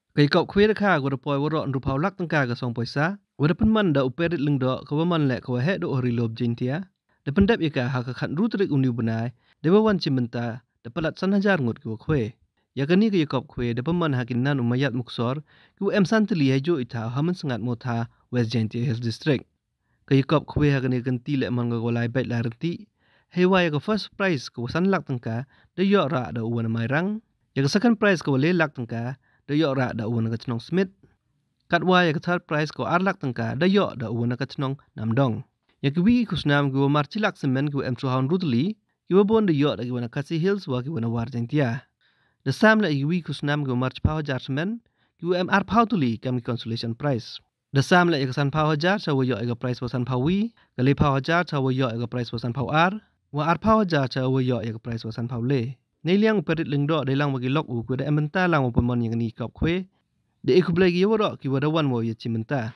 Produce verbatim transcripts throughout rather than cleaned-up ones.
Kay kau kue dah kah gua poi waro ndu pau lak tangka ka song poisa. Wada penman da uperit lengdo ka man lek ka he do hori lob jintia. Da pendap ya ka ha ka khat ru trik uni benai. Da wan cimenta da pelat san hajar ngut ku kue. Ya kani ka yakop kue da peman hakin nan umayat muksor ku em santli hejo ita haman sangat motha West Jintia Hills District. Ka yakop kue ha kani ganti lek man ga golai bait la renti. Hewa ya ka first prize ka san lak tangka da yo ra da uwan mai rang. Ya ka second prize ka wale lak tangka da yo ra da uwan ka chnong Smith. Kat wa ya ka third prize ka ar lak tangka da yo da uwan ka chnong Namdong. Ya ki wi kusnam ku marchi lak semen ku em tru haun rutli ki wa bon da yo da ki wana Khasi Hills wa ki wana war Jintia. Da sam la ki wi kusnam ku marchi pau jar semen ki wa em ar pau tuli kam consolation prize. Da sam la ya ka san pau jar cha wa yo ka prize wa san pau wi ka le pau jar cha wa yo ka prize wa san pau ar. Wa ar pau jar cha wa yo ka prize wa san pau le. Nei liang perit lengdo de lang wa ki lok u ku da ementa lang wa pemon yang ni kop kwe. De iku blai ki waro ki wada wan wo ye cimenta.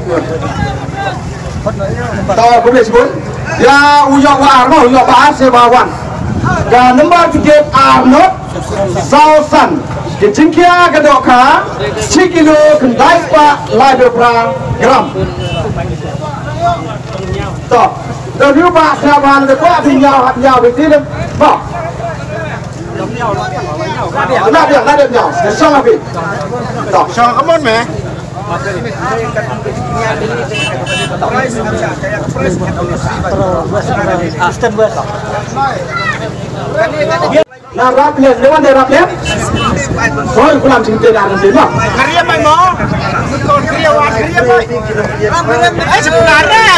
Tahu boleh sebut? Ya uyok wa arno uyok bahas sebawan. Dan nombor tiket Arnold Sausan. Kecingkia kedoka cikilo kendai pa lado pra gram. Toh, dan ni pak sahabat dekat tinggal hanya betul. Bah. Nak dia, nak dia nyau. Sang apa? Toh, sang kamu meh. Nah, rapian, lewat dari rapian. Soal kulam cinta dan cinta. Kerja mai mo, kerja wah kerja mai. Eh sebenarnya.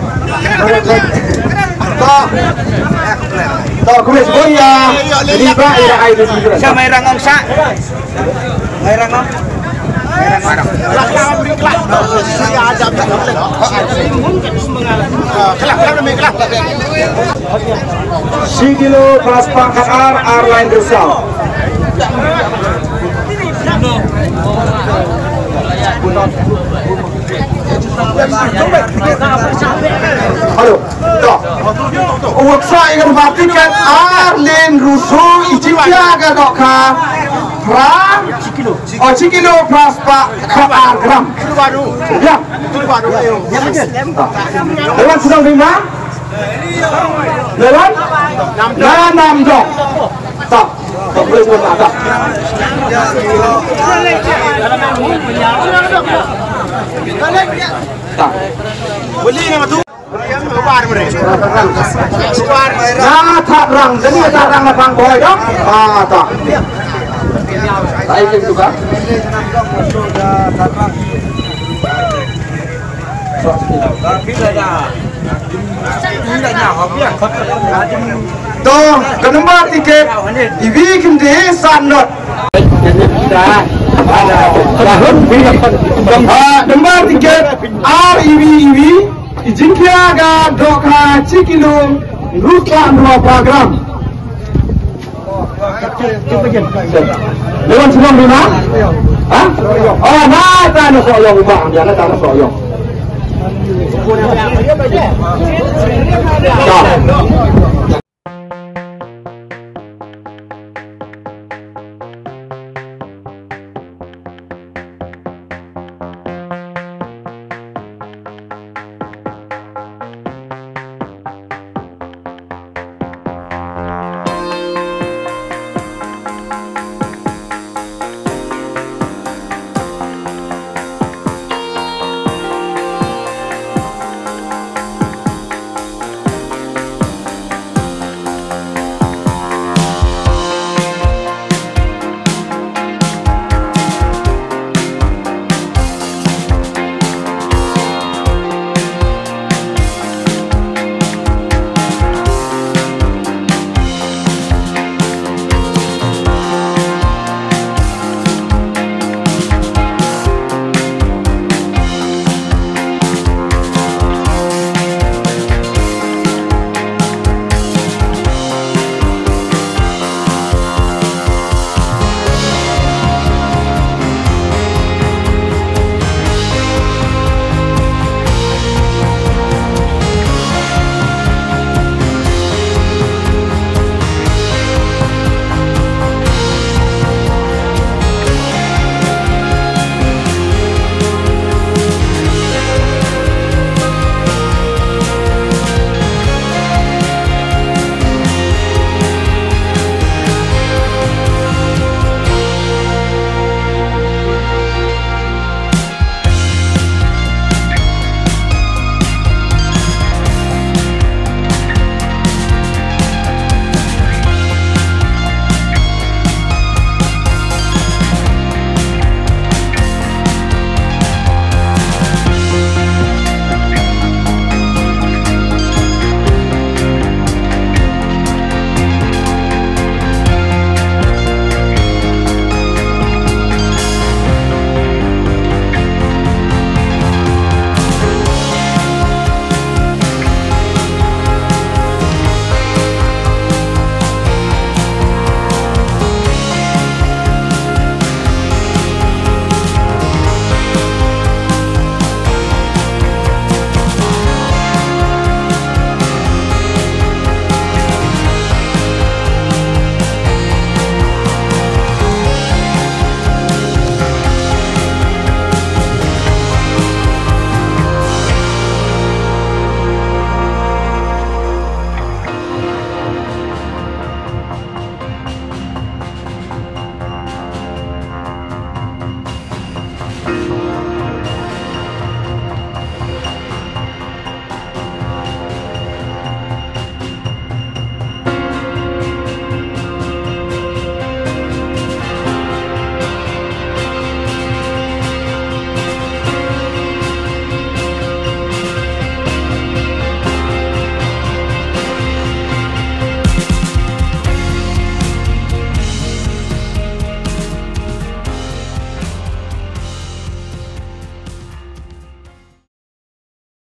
Toh, toh kumis boya. Ini bah ia air di sini. Siapa yang rangong sa? Yang rangong. Sigilo pas pangkat R Airline Result. Halo, toh. Waksa yang bertiket Airline Rusu Ijia gadoka. Gram, oh cikilo pas pak kar gram. Itu baru. Ya, Itu baru. ya betul. Lewat sedang lima. Lewat enam dong. Tak, tak boleh buat tak. Tak. Beli nama tu. Keluar mereka. Keluar. Nah, tak rang, jadi tak rang abang boy dong. Ah, tak. Baik itu kan? Tuh, kenapa tiket? Iwi kendi sanot. Nomor tiket R iwi iwi ijinkia ga doka cikilo rusa dua program. Lewat sebelum lima? Hah? Oh, nah, tanah soyong bang, jangan tanah soyong. Tak.